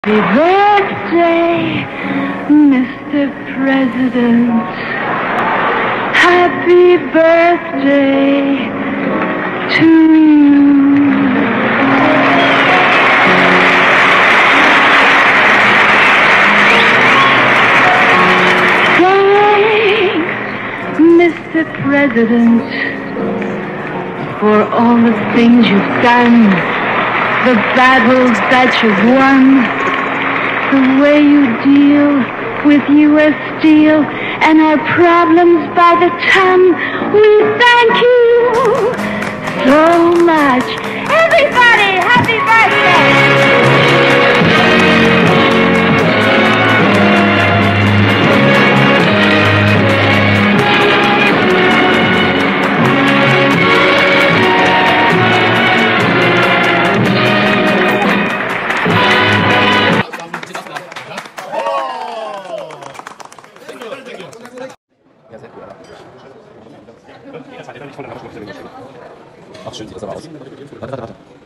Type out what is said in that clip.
Happy birthday, Mr. President. Happy birthday to you. Thanks, Mr. President, for all the things you've done, the battles that you've won, the way you deal with U.S. Steel and our problems by the ton. We thank you so much. Everybody, happy birthday! Ach, schön sieht das aber aus. Warte.